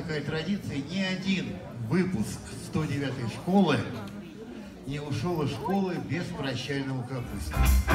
такая традиция, ни один выпуск 109-й школы не ушел из школы без прощального капуста.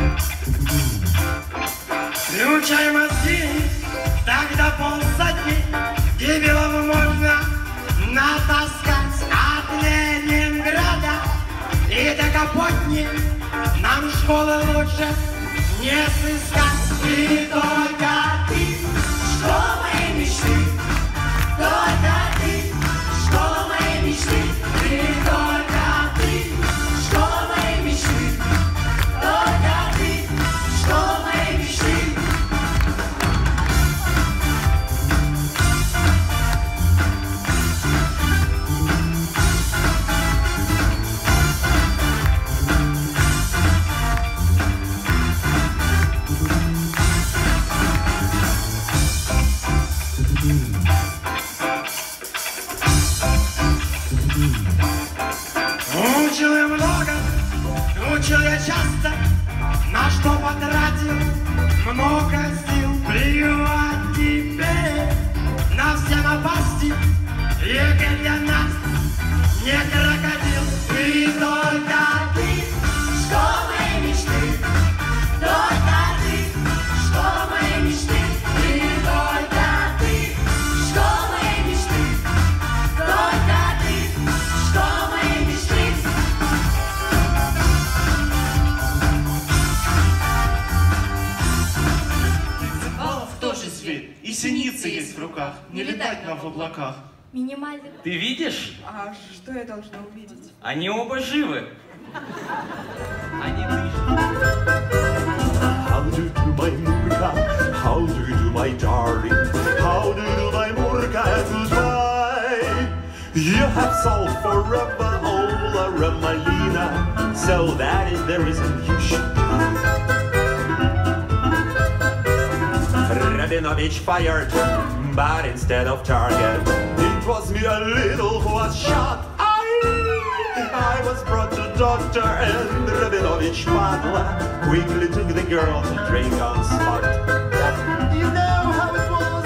Включай мозги, тогда полсотни дебилов можно натаскать от Ленинграда и до Капотни. Нам школы лучше не сыскать. И только ты, школа моей мечты, только ты, школа моей мечты, и только ты, школа моей мечты, только ты, школа моей мечты. Учил я много, учил я часто, на что потратил много сил. Плевать теперь на все напасти, егерь для нас не крокодил. И только ты, школа моей мечты, только ты, школа моей мечты, и только ты, школа моей мечты, только ты, школа моей мечты. Цикалов тоже зверь, и синицы есть в руках, не летать нам в облаках. Минимальный. Ты видишь? А что я должна увидеть? Они оба живы. Они дышат. How do you do, my Murka? How do you do, my darling? How do you do, my Murka? Goodbye. You have solved forever all around my Lena, so that is the reason you should die. Rabinovich fired, but instead of target, it was me a little who was shot. I was brought to doctor, and Rabinovich Padla quickly took the girl to drink on spot. You know how it was.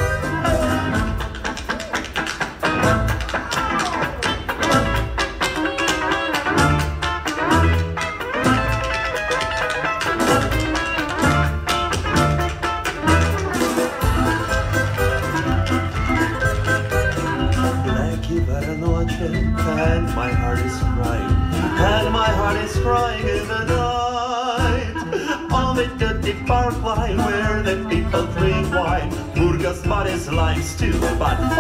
And my heart is crying, and my heart is crying in the night. On the dirty park line where the people drink wine, Murka's spot is lying still, but